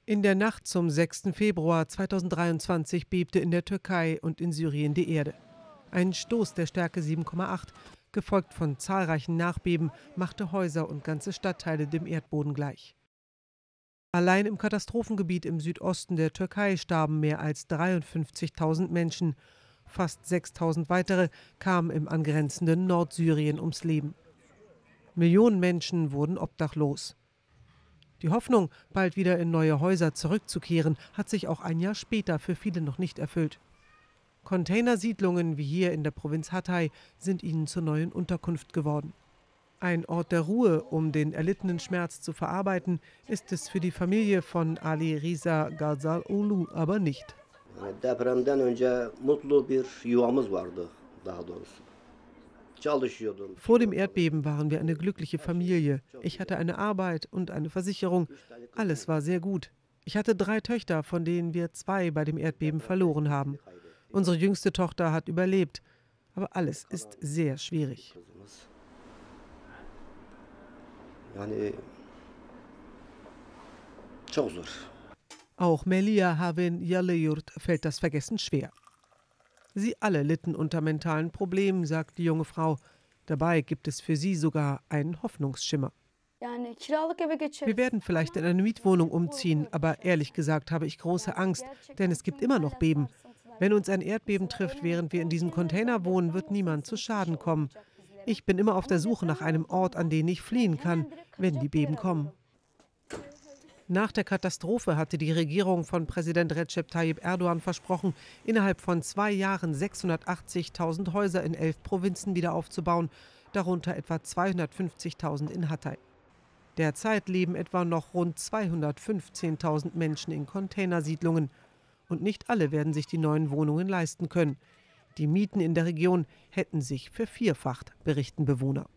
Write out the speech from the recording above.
In der Nacht zum 6. Februar 2023 bebte in der Türkei und in Syrien die Erde. Ein Stoß der Stärke 7,8, gefolgt von zahlreichen Nachbeben, machte Häuser und ganze Stadtteile dem Erdboden gleich. Allein im Katastrophengebiet im Südosten der Türkei starben mehr als 53.000 Menschen. Fast 6.000 weitere kamen im angrenzenden Nordsyrien ums Leben. Millionen Menschen wurden obdachlos. Die Hoffnung, bald wieder in neue Häuser zurückzukehren, hat sich auch ein Jahr später für viele noch nicht erfüllt. Containersiedlungen wie hier in der Provinz Hatay sind ihnen zur neuen Unterkunft geworden. Ein Ort der Ruhe, um den erlittenen Schmerz zu verarbeiten, ist es für die Familie von Ali Riza Ghazaloğlu aber nicht. Depremden önce mutlu bir yuvamız vardı daha doğrusu. Vor dem Erdbeben waren wir eine glückliche Familie. Ich hatte eine Arbeit und eine Versicherung. Alles war sehr gut. Ich hatte 3 Töchter, von denen wir 2 bei dem Erdbeben verloren haben. Unsere jüngste Tochter hat überlebt. Aber alles ist sehr schwierig. Auch Melia Havin Yalıyurt fällt das Vergessen schwer. Sie alle litten unter mentalen Problemen, sagt die junge Frau. Dabei gibt es für sie sogar einen Hoffnungsschimmer. Wir werden vielleicht in eine Mietwohnung umziehen, aber ehrlich gesagt habe ich große Angst, denn es gibt immer noch Beben. Wenn uns ein Erdbeben trifft, während wir in diesem Container wohnen, wird niemand zu Schaden kommen. Ich bin immer auf der Suche nach einem Ort, an den ich fliehen kann, wenn die Beben kommen. Nach der Katastrophe hatte die Regierung von Präsident Recep Tayyip Erdogan versprochen, innerhalb von 2 Jahren 680.000 Häuser in 11 Provinzen wieder aufzubauen, darunter etwa 250.000 in Hatay. Derzeit leben etwa noch rund 215.000 Menschen in Containersiedlungen. Und nicht alle werden sich die neuen Wohnungen leisten können. Die Mieten in der Region hätten sich vervierfacht, berichten Bewohner.